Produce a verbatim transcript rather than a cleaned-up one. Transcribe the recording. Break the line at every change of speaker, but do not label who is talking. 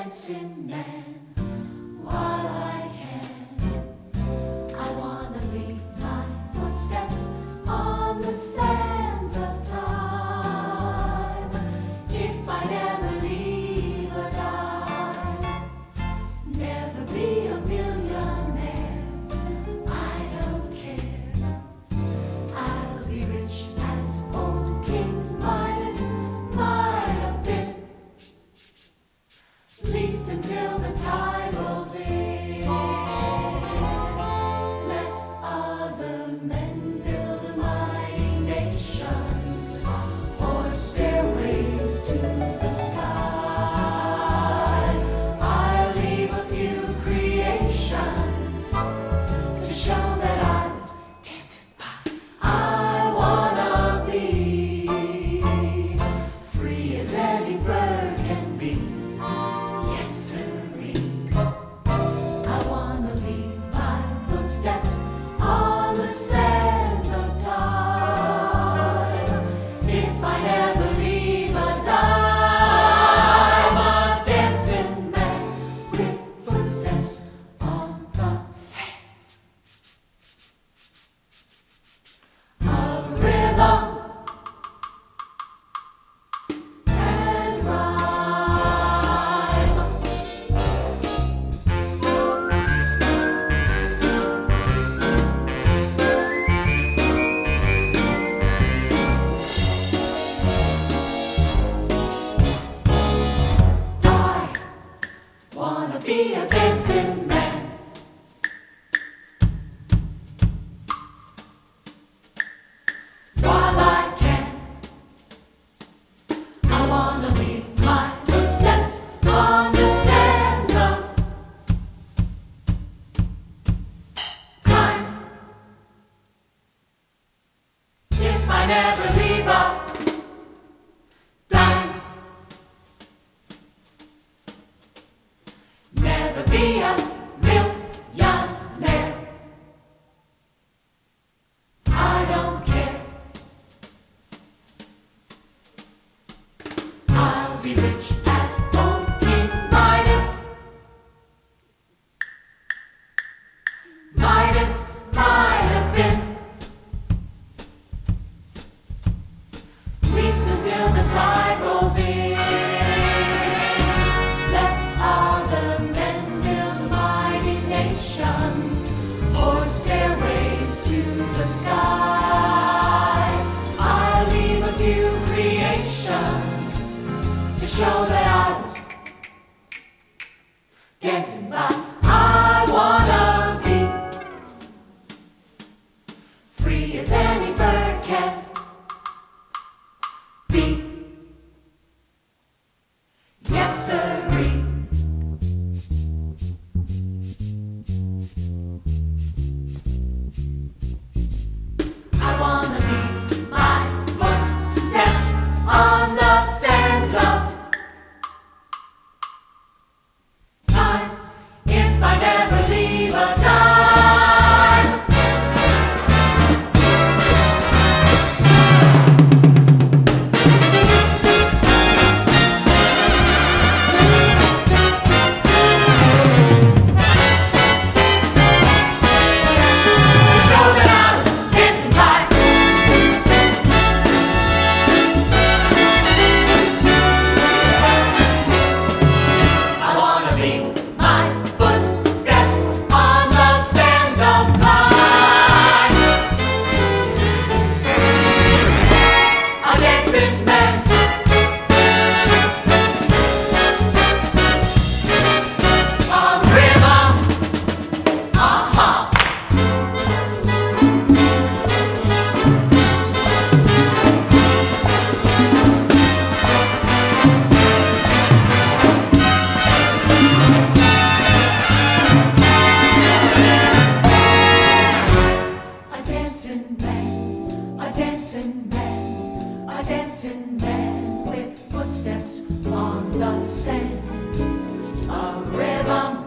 dancing man while I can. I wanna leave my footsteps on the sands of time. If I never leave a dime, never be a millionaire, I don't care. I'll be rich as old King Midas might have been, at least until the tide rolls in. Let other men build mighty nations or stairways to the sky. I'll leave a few creations to show that I was dancing by. I wanna be free as any bird can be. Yes, sirree. I wanna leave my footsteps on the sands of time. If I never leave a dime, a dancing man with footsteps on the sands of rhythm and rhyme. I wanna be a dancing man while I can. I wanna leave my footsteps on the sands of time. If I never leave a dime, never be a millionaire, I don't care. I'll be rich as old King Midas. Midas might have been, at least until the tide rolls in. Let other men build mighty nations or stairways to the sky. I'll leave a few creations to show that I was dancing by. I wanna be free as any bird can be. Yes, sirree. I wanna leave my footsteps on the sands of time. If I never leave a dime, to show that I was dancing by. I wanna leave my footsteps on the sands of time. A dancing man of rhythm. Uh-huh. A dancing man, a dancing man, a dancing man with footsteps on the sands of rhythm.